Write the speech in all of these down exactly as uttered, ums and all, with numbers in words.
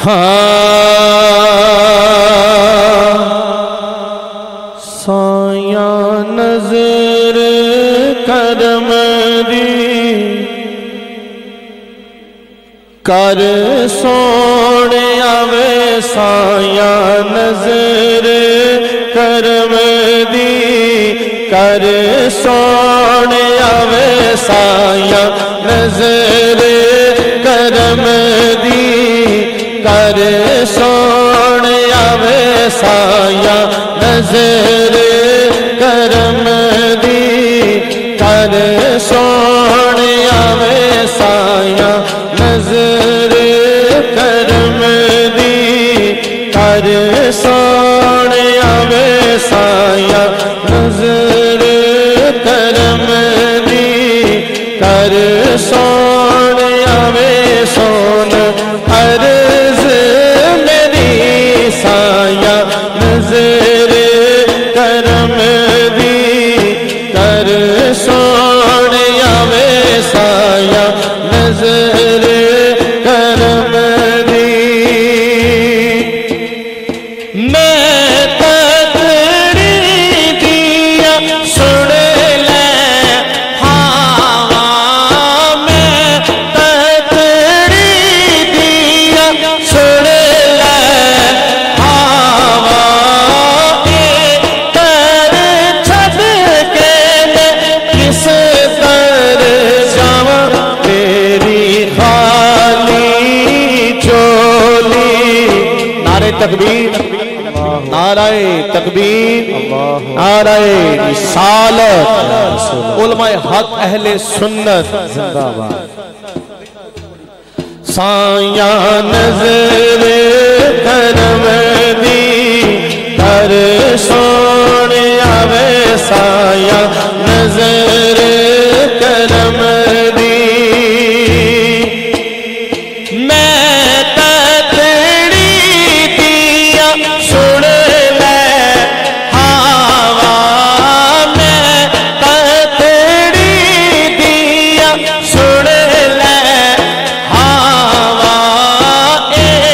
साया नजर करम दी कर सोने आवे साया नजर करम दी कर सोने आवे साया नजर करम दी कर सोने आवे साया नजर करम दी कर सोने आवे साया नजर करम दी कर सोने आवे साया नजर करम दी कर सोने आवे सोन अर्ज मेरी साया नजर करम दी कर सोने आवे साया नजर करम दी। मैं तकड़ी दिया सुन ले हावा मैं तकड़ी दिया सुन ले हावा ए कर छद के मैं किस तर जावा तेरी खाली चोली। नारे तकबीर नाराए तकबीर नाराए रिसालत उलमाए हक अहले सुन्नत जिंदाबाद। साया नजर करम दी कर सोने आवे साया नजर करम दी। मैं तकड़ी दिया सुन ले हावा मैं तकड़ी दिया सुन ले हावा ए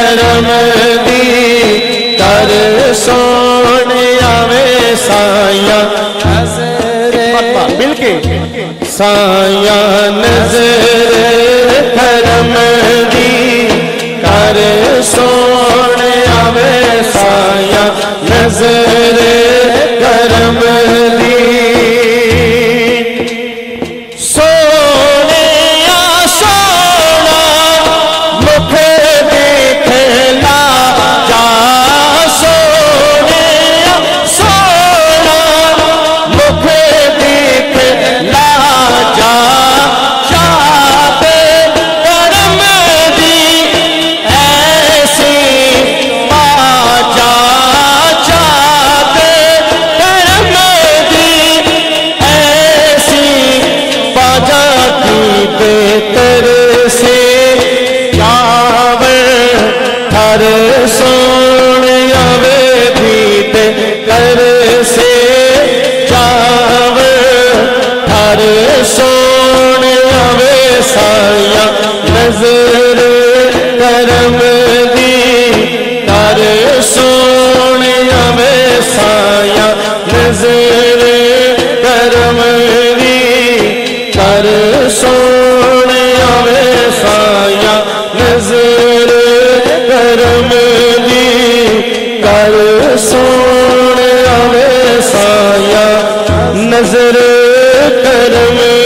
करम दी कर सोने आवे साया नजरे मिलके साया नजर करम दी कर सोने आवे साया नजर करम दी सोने सोना मुख देखला जा सोने सोना मुख देखला जा चाँद करम दी ऐसी बाजा चाँद करम दी ऐसी बाजा की बेहतर से जावे हर सोने आवे भीत कर से जावे हर सोने आवे साया नजर करम दी कर सोने आवे साया नजर करम दी कर सोने आवे साया नजर करम दी कर सोने आवे साया नजर करम